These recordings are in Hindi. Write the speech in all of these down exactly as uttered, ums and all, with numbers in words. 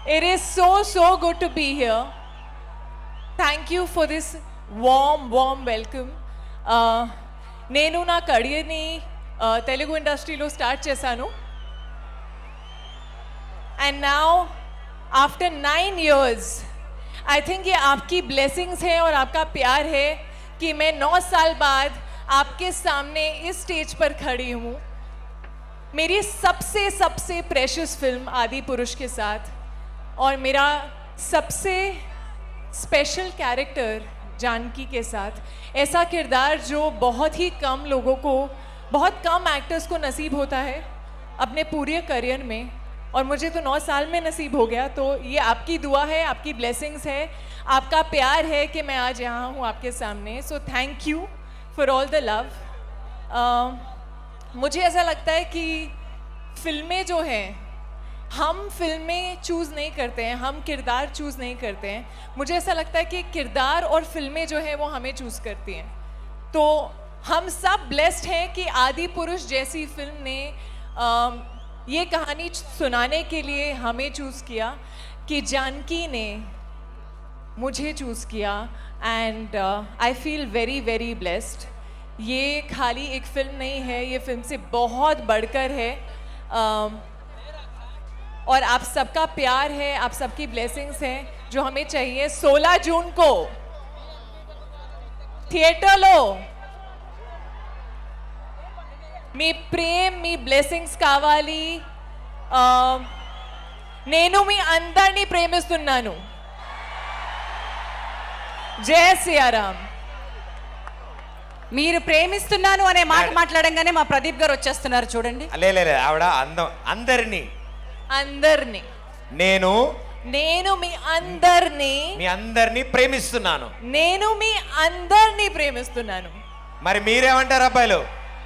It is so, so good to be here. Thank you for this warm, warm welcome. నేను నా కెరియర్ని తెలుగు ఇండస్ట్రీలో స్టార్ట్ చేశాను. And now, after nine years, I think ये आपकी blessings है और आपका प्यार है कि मैं नौ साल बाद आपके सामने इस स्टेज पर खड़ी हूँ. मेरी सबसे सबसे प्रेशियस फिल्म आदि पुरुष के साथ और मेरा सबसे स्पेशल कैरेक्टर जानकी के साथ, ऐसा किरदार जो बहुत ही कम लोगों को, बहुत कम एक्टर्स को नसीब होता है अपने पूरे करियर में, और मुझे तो नौ साल में नसीब हो गया. तो ये आपकी दुआ है, आपकी ब्लेसिंग्स है, आपका प्यार है कि मैं आज यहाँ हूँ आपके सामने. So thank you for all the love. मुझे ऐसा लगता है कि फिल्में जो हैं, हम फिल्में चूज़ नहीं करते हैं, हम किरदार चूज़ नहीं करते हैं. मुझे ऐसा लगता है कि किरदार और फिल्में जो हैं वो हमें चूज़ करती हैं. तो हम सब ब्लेस्ड हैं कि आदि पुरुष जैसी फिल्म ने आ, ये कहानी सुनाने के लिए हमें चूज़ किया, कि जानकी ने मुझे चूज़ किया. And I feel very very blessed. ये खाली एक फिल्म नहीं है, ये फिल्म से बहुत बढ़कर है. uh, और आप सबका प्यार है, आप सबकी ब्लेसिंग्स हैं जो हमें चाहिए. सोलह जून को థియేటర్లో మీ ప్రేమ, మీ బ్లెస్సింగ్స్ కావాలి. నేను మీ అందరినీ ప్రేమిస్తున్నాను. జై శ్రీరామ్. మీరు ప్రేమిస్తున్నాను అనే మాట మాట్లాడంగానే మా ప్రదీప్ గారు వచ్చేస్తున్నారు చూడండి. లేదు ఆవిడ అందం అందరినీ అందరినీ నేను నేను మీ అందరినీ మీ అందరినీ ప్రేమిస్తున్నాను. నేను మీ అందరినీ ప్రేమిస్తున్నాను. మరి మీరేమంటారు అబ్బాయిలు?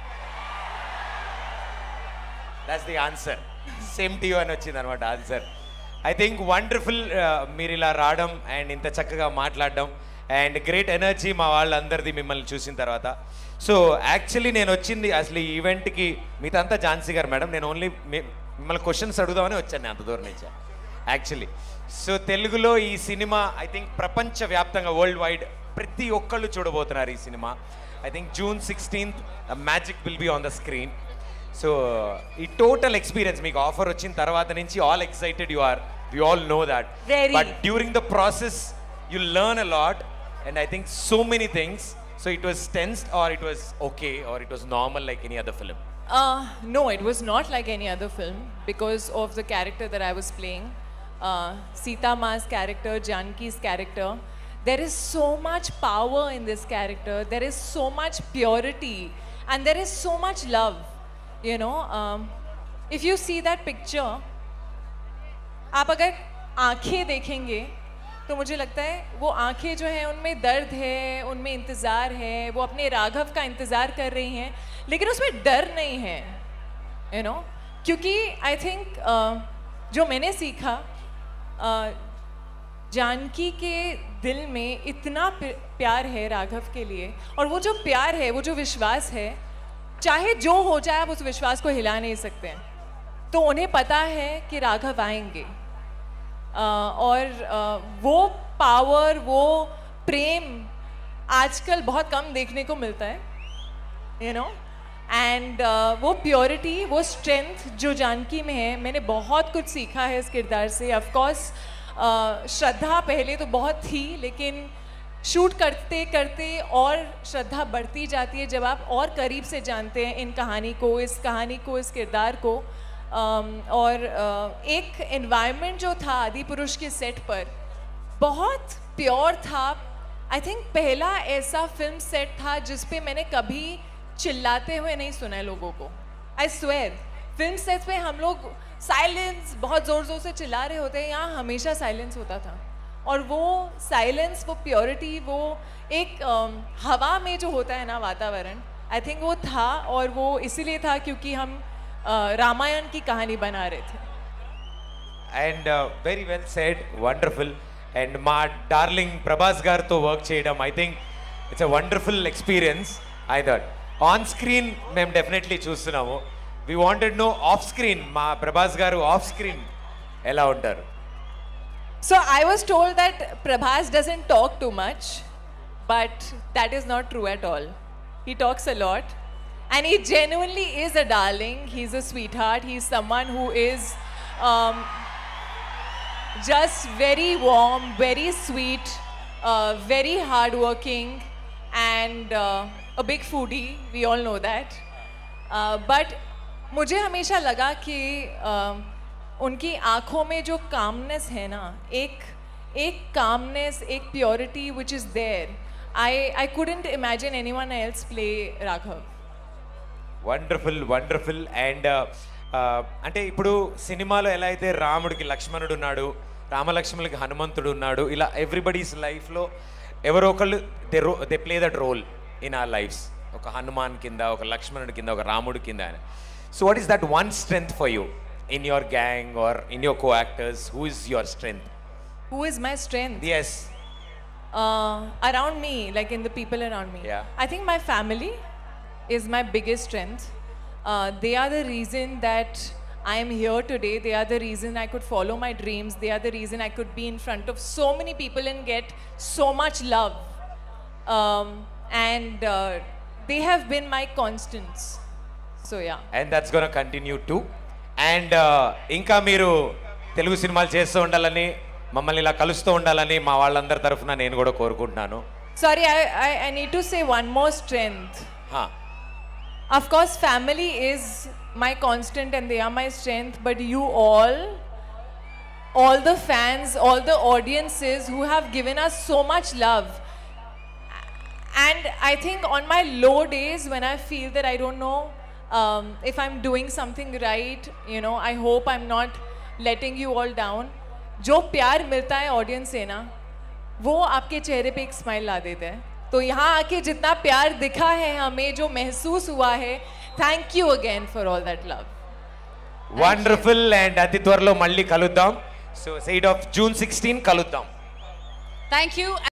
That's the answer. Same to you అని వచ్చింది అనమాట ఆన్సర్. ఐ థింక్ వండర్ఫుల్ మీరు ఇలా రావడం అండ్ ఇంత చక్కగా మాట్లాడడం అండ్ గ్రేట్ ఎనర్జీ మా వాళ్ళందరిది మిమ్మల్ని చూసిన తర్వాత. సో యాక్చువల్లీ నేను వచ్చింది అసలు ఈ ఈవెంట్కి మీతంతా ఝాన్సీ గారు మేడం, నేను ఓన్లీ మిమ్మల్ని క్వశ్చన్స్ అడుగుదామని వచ్చాను నేను అంత దూరం నుంచి యాక్చువల్లీ. సో తెలుగులో ఈ సినిమా ఐ థింక్ ప్రపంచవ్యాప్తంగా వరల్డ్ వైడ్ ప్రతి ఒక్కళ్ళు చూడబోతున్నారు ఈ cinema. I think June sixteenth magic will be on the screen. So ఈ టోటల్ ఎక్స్పీరియన్స్ మీకు ఆఫర్ వచ్చిన తర్వాత నుంచి all excited you are, we all know that. But during the process you learn a lot and I think so many things. So it was tensed or it was okay or it was normal like any other film? Uh, no, it was not like any other film because of the character that I was playing. Uh, Sita Ma's character, Janki's character. There is so much power in this character. There is so much purity and there is so much love. You know, um, if you see that picture, आप अगर आँखें देखेंगे तो मुझे लगता है वो आंखें जो हैं उनमें दर्द है, उनमें इंतज़ार है, वो अपने राघव का इंतज़ार कर रही हैं, लेकिन उसमें डर नहीं है. यू नो, क्योंकि आई थिंक uh, जो मैंने सीखा, uh, जानकी के दिल में इतना प्यार है राघव के लिए, और वो जो प्यार है, वो जो विश्वास है, चाहे जो हो जाए आप उस विश्वास को हिला नहीं सकते हैं. तो उन्हें पता है कि राघव आएंगे. Uh, और uh, वो पावर, वो प्रेम आजकल बहुत कम देखने को मिलता है. यू नो, एंड वो प्योरिटी, वो स्ट्रेंथ जो जानकी में है, मैंने बहुत कुछ सीखा है इस किरदार से. ऑफ कोर्स श्रद्धा पहले तो बहुत थी, लेकिन शूट करते करते और श्रद्धा बढ़ती जाती है जब आप और करीब से जानते हैं इन कहानी को, इस कहानी को, इस किरदार को. Um, और uh, एक एनवायरनमेंट जो था आदि पुरुष के सेट पर बहुत प्योर था. आई थिंक पहला ऐसा फिल्म सेट था जिस पे मैंने कभी चिल्लाते हुए नहीं सुना है लोगों को. आई स्वेयर, फिल्म सेट पे हम लोग साइलेंस बहुत ज़ोर ज़ोर से चिल्ला रहे होते हैं, यहाँ हमेशा साइलेंस होता था. और वो साइलेंस, वो प्योरिटी, वो एक um, हवा में जो होता है ना वातावरण, आई थिंक वो था. और वो इसीलिए था क्योंकि हम रामायण की कहानी बना रहे थे. And uh, very well said, wonderful. And మా డార్లింగ్ ప్రభాస్ గారితో వర్క్ చేయడం I think it's a wonderful experience. I thought on screen మేము డెఫినెట్లీ చూస్తున్నాము. We wanted no off screen మా ప్రభాస్ గారు ఆఫ్ స్క్రీన్ ఎలా ఉంటారు? So I was told that Prabhas doesn't talk too much, but that is not true at all. He talks a lot, and he genuinely is a darling. He's a sweetheart. He's someone who is um, just very warm, very sweet, uh, very hardworking, and uh, a big foodie. We all know that. Uh, but मुझे हमेशा लगा कि uh, उनकी आँखों में जो कामनेस है ना, एक एक कामनेस, एक purity which is there. I I couldn't imagine anyone else play Raghav. Wonderful wonderful and అంటే ఇప్పుడు సినిమాలో ఎలా అయితే రాముడికి లక్ష్మణుడు ఉన్నాడు, రామలక్ష్మణులకి హనుమంతుడు ఉన్నాడు, ఇలా ఎవ్రీబడీస్ లైఫ్లో ఎవరో ఒకళ్ళు they row they play that role in our lives. ఒక హనుమాన్ కింద, ఒక లక్ష్మణుడి కింద, ఒక రాముడి కింద. So what is that one strength for you in your gang or in your co-actors? Who is your strength? Who is my strength? Yes. Uh, around me, like in the people around me. Yeah. I think my family is my biggest strength. Uh, they are the reason that I am here today. They are the reason I could follow my dreams. They are the reason I could be in front of so many people and get so much love. Um, and uh, they have been my constants. So yeah. And that's going to continue too. And ఇంకా మీరు తెలుగు సినిమాలు చేస్తూ ఉండాలని, మమ్మల్ని ఇలా కలుస్తూ ఉండాలని మా వాళ్ళందరి తరఫున నేను కూడా కోరుకుంటున్నాను. Sorry, I I I need to say one more strength. Of course, family is my constant and they are my strength, but you all, all the fans, all the audiences who have given us so much love. And I think on my low days when I feel that I don't know Um, if I'm doing something right, you know, I hope I'm not letting you all down. जो प्यार मिलता है ऑडियंस से ना, वो आपके चेहरे पे एक स्माइल ला देता है. तो यहाँ आके जितना प्यार दिखा है हमें, जो महसूस हुआ है, thank you again for all that love. Wonderful. And అతి త్వరలో మళ్ళీ కలుద్దాం. So, eighth of June sixteenth కలుద్దాం. Thank you.